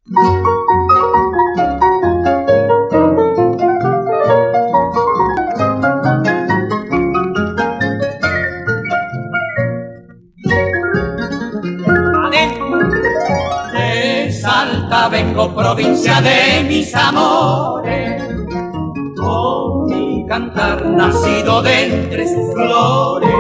De Salta vengo, provincia de mis amores, con mi cantar nacido de entre sus flores.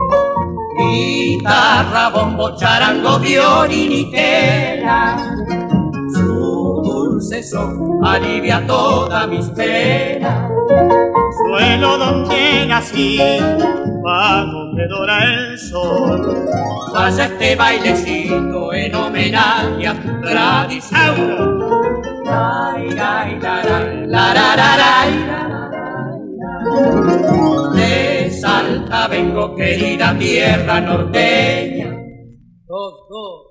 Guitarra, bombo, charango, violín y quena, su dulce son alivia todas mis penas. Suelo donde nací, bajo que dora el sol, vaya este bailecito en homenaje a tu tradición. Ay, ay, laray, larararay, de Salta vengo, querida tierra norteña. Dos, dos.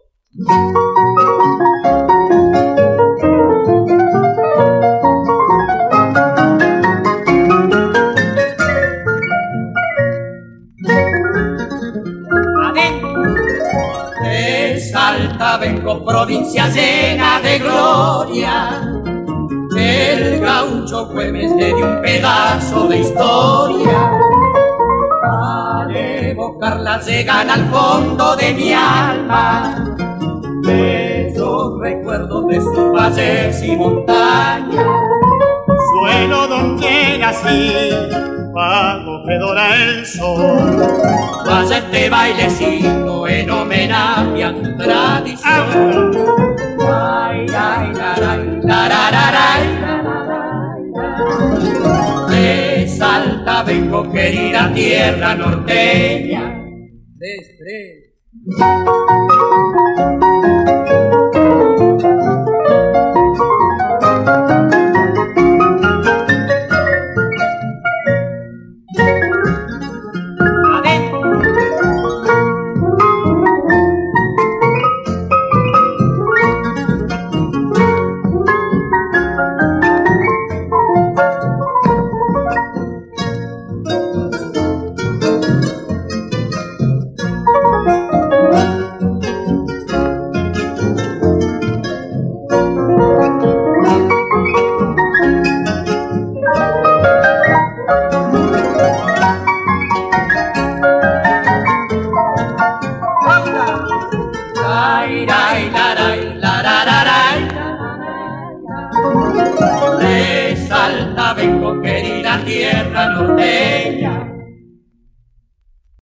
De Salta vengo, provincia llena de gloria, el gaucho Güemes le dio un pedazo de historia. Al evocarla llegan al fondo de mi alma bellos recuerdos de sus valles y montañas. Suelo donde nací, bajo que dora el sol, vaya este bailecito en homenaje a tu tradición. Ay, ay, laray, larararay, de Salta vengo, querida tierra norteña. De Salta vengo, querida tierra norteña.